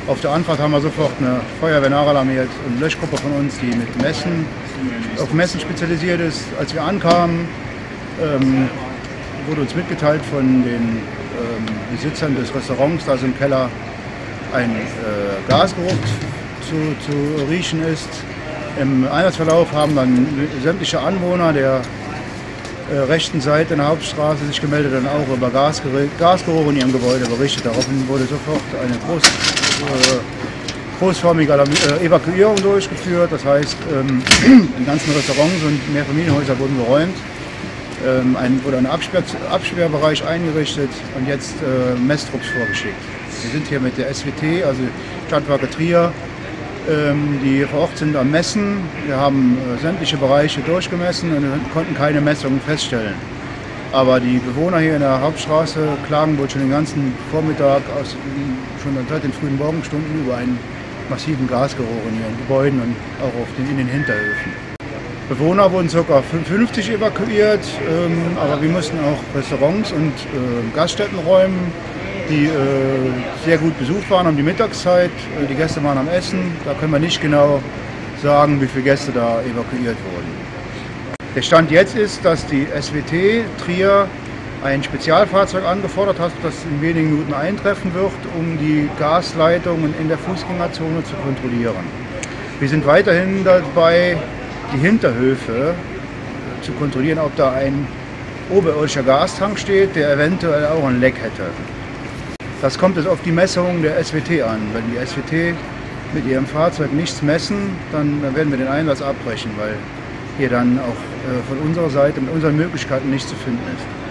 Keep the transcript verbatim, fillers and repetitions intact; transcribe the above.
Auf der Anfahrt haben wir sofort eine Feuerwehr nachalarmiert und eine Löschgruppe von uns, die mit Messen, auf Messen spezialisiert ist. Als wir ankamen, ähm, wurde uns mitgeteilt von den ähm, Besitzern des Restaurants, dass im Keller ein äh, Gasgeruch zu, zu riechen ist. Im Einsatzverlauf haben dann sämtliche Anwohner der äh, rechten Seite in der Hauptstraße sich gemeldet und auch über Gasgeruch in ihrem Gebäude berichtet. Daraufhin wurde sofort eine groß, äh, großformige äh, Evakuierung durchgeführt. Das heißt, ähm, die ganzen Restaurants und Mehrfamilienhäuser wurden geräumt. Ähm, ein, wurde ein Absperr, Absperrbereich eingerichtet und jetzt äh, Messtrupps vorgeschickt. Wir sind hier mit der S W T, also Stadtwerke Trier, ähm, die vor Ort sind am Messen. Wir haben äh, sämtliche Bereiche durchgemessen und konnten keine Messungen feststellen. Aber die Bewohner hier in der Hauptstraße klagen wohl schon den ganzen Vormittag, aus, schon seit den frühen Morgenstunden, über einen massiven Gasgeruch in ihren Gebäuden und auch auf den, in den Hinterhöfen. Bewohner wurden ca. fünfzig evakuiert, ähm, aber wir mussten auch Restaurants und äh, Gaststätten räumen, die äh, sehr gut besucht waren um die Mittagszeit. Äh, die Gäste waren am Essen, da können wir nicht genau sagen, wie viele Gäste da evakuiert wurden. Der Stand jetzt ist, dass die S W T Trier ein Spezialfahrzeug angefordert hat, das in wenigen Minuten eintreffen wird, um die Gasleitungen in der Fußgängerzone zu kontrollieren. Wir sind weiterhin dabei, die Hinterhöfe zu kontrollieren, ob da ein oberirdischer Gastank steht, der eventuell auch ein Leck hätte. Das kommt jetzt auf die Messung der S W T an. Wenn die S W T mit ihrem Fahrzeug nichts messen, dann werden wir den Einsatz abbrechen, weil hier dann auch von unserer Seite mit unseren Möglichkeiten nichts zu finden ist.